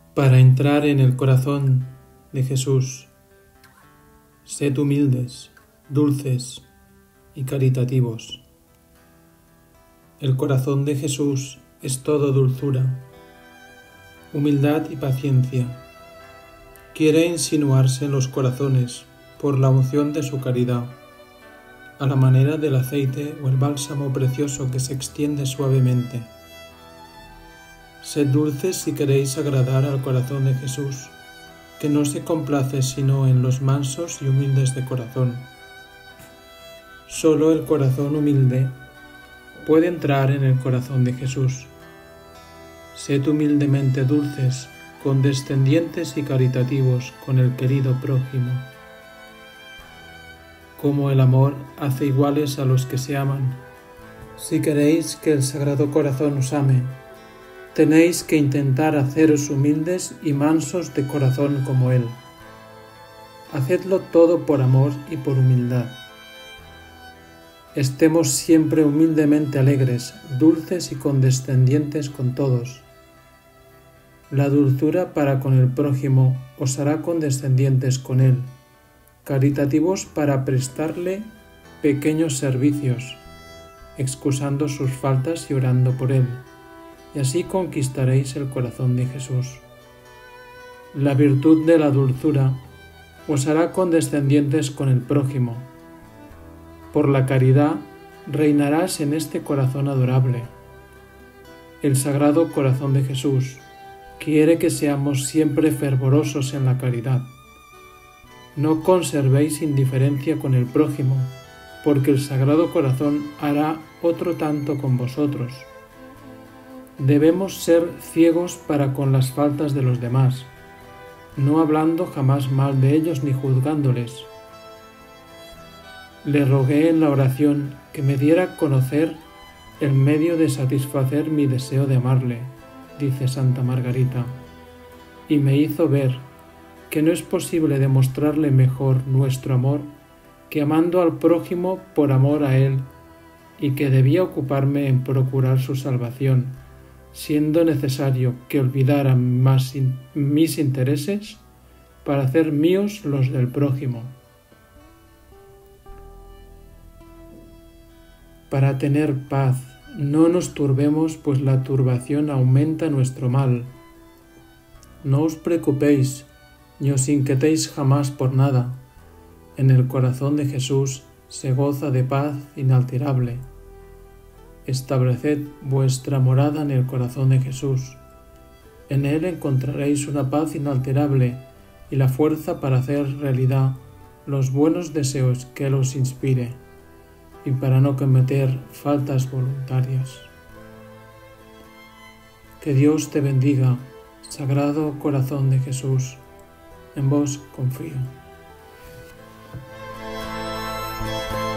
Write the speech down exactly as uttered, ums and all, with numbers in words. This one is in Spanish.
Para entrar en el corazón de Jesús, sed humildes, dulces y caritativos. El corazón de Jesús es todo dulzura, humildad y paciencia. Quiere insinuarse en los corazones por la unción de su caridad, a la manera del aceite o el bálsamo precioso que se extiende suavemente. Sed dulces si queréis agradar al corazón de Jesús, que no se complace sino en los mansos y humildes de corazón. Solo el corazón humilde puede entrar en el corazón de Jesús. Sed humildemente dulces, condescendientes y caritativos con el querido prójimo. Como el amor hace iguales a los que se aman. Si queréis que el Sagrado Corazón os ame, tenéis que intentar haceros humildes y mansos de corazón como Él. Hacedlo todo por amor y por humildad. Estemos siempre humildemente alegres, dulces y condescendientes con todos. La dulzura para con el prójimo os hará condescendientes con Él, caritativos para prestarle pequeños servicios, excusando sus faltas y orando por Él, y así conquistaréis el corazón de Jesús. La virtud de la dulzura os hará condescendientes con el prójimo. Por la caridad reinarás en este corazón adorable. El Sagrado Corazón de Jesús quiere que seamos siempre fervorosos en la caridad. No conservéis indiferencia con el prójimo, porque el Sagrado Corazón hará otro tanto con vosotros. Debemos ser ciegos para con las faltas de los demás, no hablando jamás mal de ellos ni juzgándoles. Le rogué en la oración que me diera a conocer el medio de satisfacer mi deseo de amarle, dice Santa Margarita, y me hizo ver que no es posible demostrarle mejor nuestro amor que amando al prójimo por amor a él, y que debía ocuparme en procurar su salvación, siendo necesario que olvidara más in- mis intereses para hacer míos los del prójimo. Para tener paz, no nos turbemos, pues la turbación aumenta nuestro mal. No os preocupéis, ni os inquietéis jamás por nada. En el corazón de Jesús se goza de paz inalterable. Estableced vuestra morada en el corazón de Jesús. En Él encontraréis una paz inalterable y la fuerza para hacer realidad los buenos deseos que Él os inspire, y para no cometer faltas voluntarias. Que Dios te bendiga, Sagrado Corazón de Jesús. En vos confío.